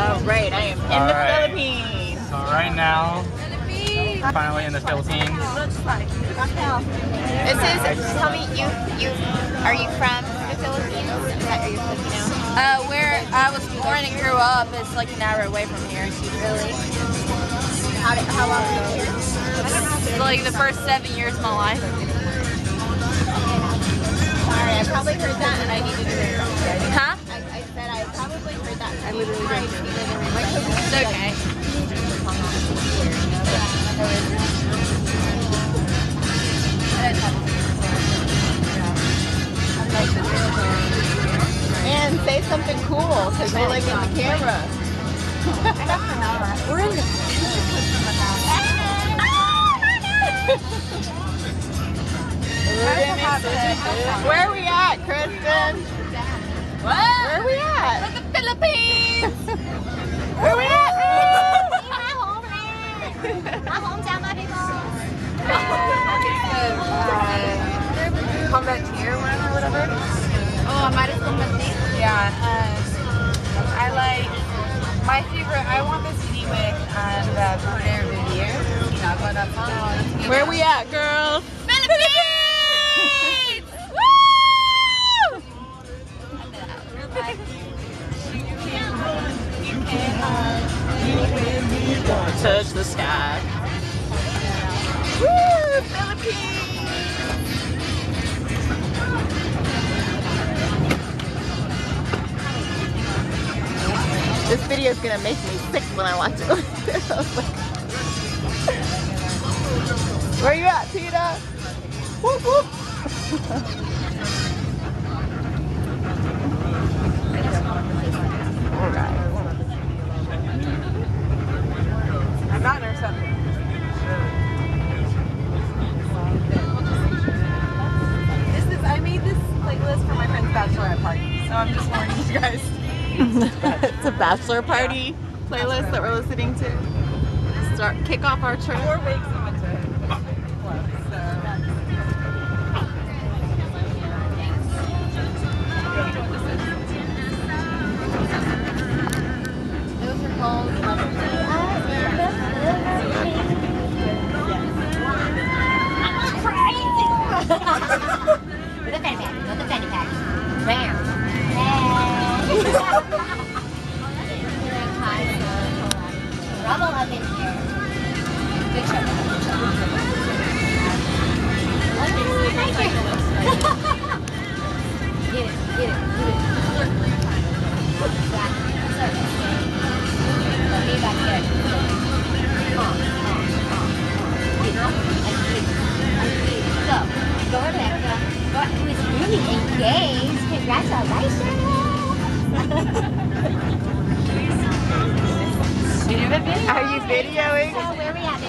Alright, I am in the Philippines. So right now, finally in the Philippines. This is, tell me, are you from the Philippines? Is that, are you Filipino? Where I was born and grew up is like an hour away from here. Really? How long were you here? Like the first 7 years of my life. Sorry, I probably heard that and I needed to hear it. Huh? I said I probably heard that. I literally didn't. It's okay. And say something cool because you're like in the camera. We're in the Where are we at, Kristen? What? Where are we at? The Philippines! Where are we at? Combat tier one or whatever. Oh, Amaris Combat tier? Yeah. I like my favorite. I want this anyway and Cordero Vivier. Where are we at, girls? Philippines! Woo! Touch the sky. Woo! Philippines! This video is gonna make me sick when I watch it. Where you at, Tina? Whoop whoop! Alright. I'm not or something. I made this playlist for my friend's bachelorette party, so I'm just warning you guys. It's a bachelor party playlist that we're listening to. Kick off our trip. 4 weeks I went to club, Those are called With a fanny pack, with a fanny pack. Bam. Rubble up in here. Good job. Get it. Back. Let me back here. Go. Go over there. Go. He was really engaged. Congratulations. Are you videoing? So where are we at?